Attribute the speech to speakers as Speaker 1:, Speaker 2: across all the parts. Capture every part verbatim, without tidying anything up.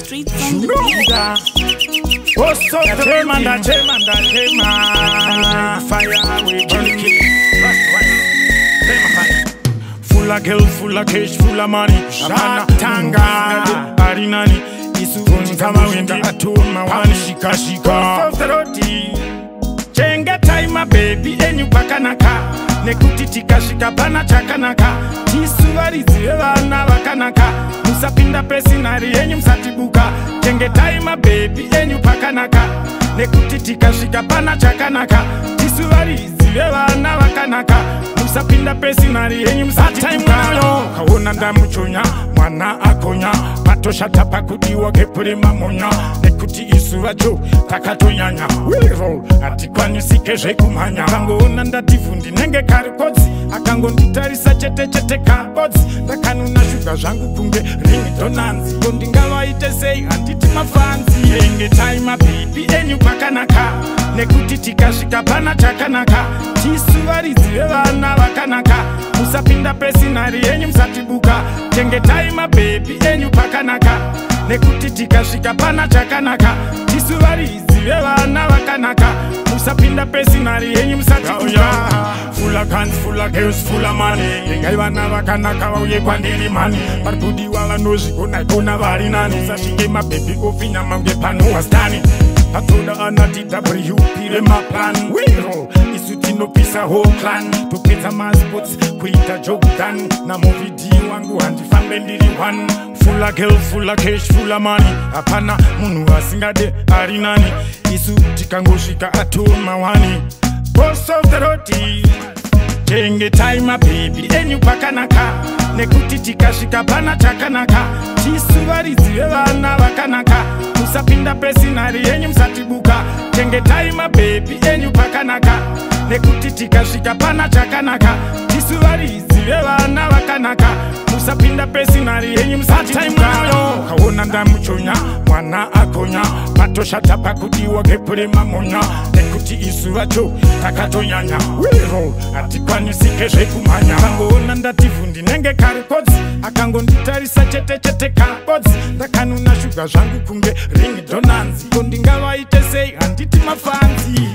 Speaker 1: streets on the beat.
Speaker 2: Oh, so the German, the German, the German. Fire, we gonna kill it. Full of girls, full of cash, full of money. Tanga, Arinani. Isu kama wenda atuma wani shika shika. Chengetai my baby enyu pakanaka. Nekutitika shika bana chakanaka. Tisu wariziwe wana wakanaka. Musapinda pesi nari enyu msatibuka. Chengetai my baby enyu pakanaka. Nekutitika shika bana chakanaka. Tisu wariziwe wana wakanaka. Musapinda pesi nari enyu msatibuka. Kaona ndamuchonya mwana akonya. Patosha tapa kudiwa kepure mamonya. Nekuti isu wajo takatonyanya. Will roll ati kwani sikeje kumanya. Kango onanda tifundi nenge karikodzi. Akango nditarisa chete chete kabodzi. Ndakanuna shuga zvangu kunge ringi donanzi. Kondingawa ite sei handiti mafanzi. Chengetai my baby enyu pakanaka. Nekuti tikashika pana chakanaka. Tisu wariziwe vana vakanaka. Musapinda pesi nari enyu msatibuka. Chengetai my baby enyu pakanaka. Nekuti tikashika pana chakanaka. Tisu wariziwe vana vakanaka. Musapinda pesi nari enyu msatibuka. Full of guns, full of girls, full of money. Yengai vana vakanaka vauye kwandiri mani. Parikudi wala nozi kona kona vari nani. Sashike my baby ofinya mange pano wastani. Atoda anati W pire my plan. Wiro isuti no pisa whole clan. Tupeta my spots kuita jogudan. Na movie di wangu handi fambe ndiri one. Full of girls, full of cash, full of money. Apana munu asingade arinani. Isu tikangoshika atoma wani. Boss of the roti. Chengetai my baby enyu pakanaka. Nekuti tikashika bana chakanaka. Tisu wariziwe vana vakanaka. Musapinda pesi nari enyu msatibuka. Chengetai my baby enyu pakanaka. Nekuti tikashika bana chakanaka. Tisu wariziwe vana vakanaka. Musapinda pesi nari enyu msatibuka. Kaona ndamuchonya mwana akonya. Patosha tapa kudiwa kepure mamonya. Nekuti isu wacho takatonyanya. Wiro ati kwani sikeje kumanya. Kango onanda tifundi nenge karikodzi. Akango nditarisa chete chete kabodzi. Ndakanuna shuga zvangu kunge ringi donanzi. Kondingawa ite sei handiti mafanzi.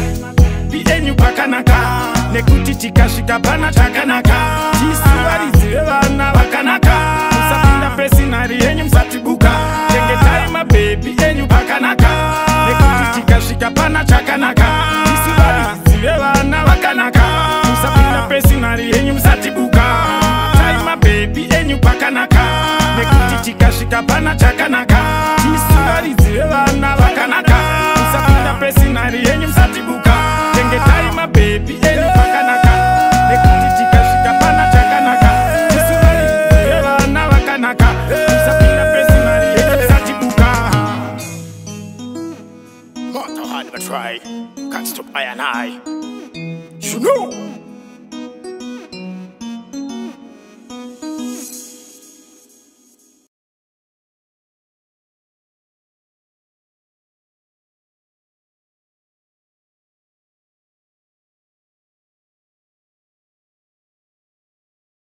Speaker 2: Enyu pakanaka. Nekuti tikashika bana chakanaka. Tisu wariziwe vana vakanaka. Musapinda pesi nari enyu msatibuka. Chengetai my baby enyu pakanaka. Nekuti tikashika bana chakanaka. Tisu wariziwe vana vakanaka. Musapinda pesi nari enyu msatibuka. Chengetai my baby enyu pakanaka. Nekuti tikashika bana chakanaka. Tisu wariziwe vana vakanaka. Musapinda pesi nari enyu msatibuka. Chengetai my baby enyu pakanaka. Nekuti tikashika bana chakanaka. Tisu wariziwe vana vakanaka. Musapinda pesi nari enyu msatibuka. Hot to hard but try. Can't stop I and I. You know.